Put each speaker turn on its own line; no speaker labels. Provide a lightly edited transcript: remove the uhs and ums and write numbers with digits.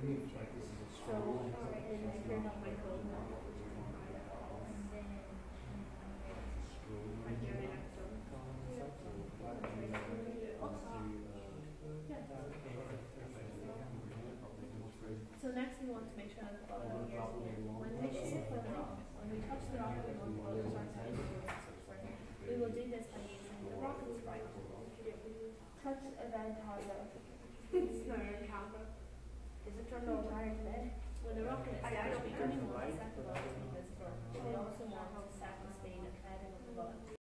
So, and I turned on my code now. And then I'm doing it. So next we want to make sure that the bottom here is clear. When we shift the rock, when we touch the rock, we want the bottom start to we will do this by using the rocket sprite. Touch event hardware. Is it turned on higher today? When the rocket is actually going on, the second ball is invisible. We also want to set the speed and heading of the ball.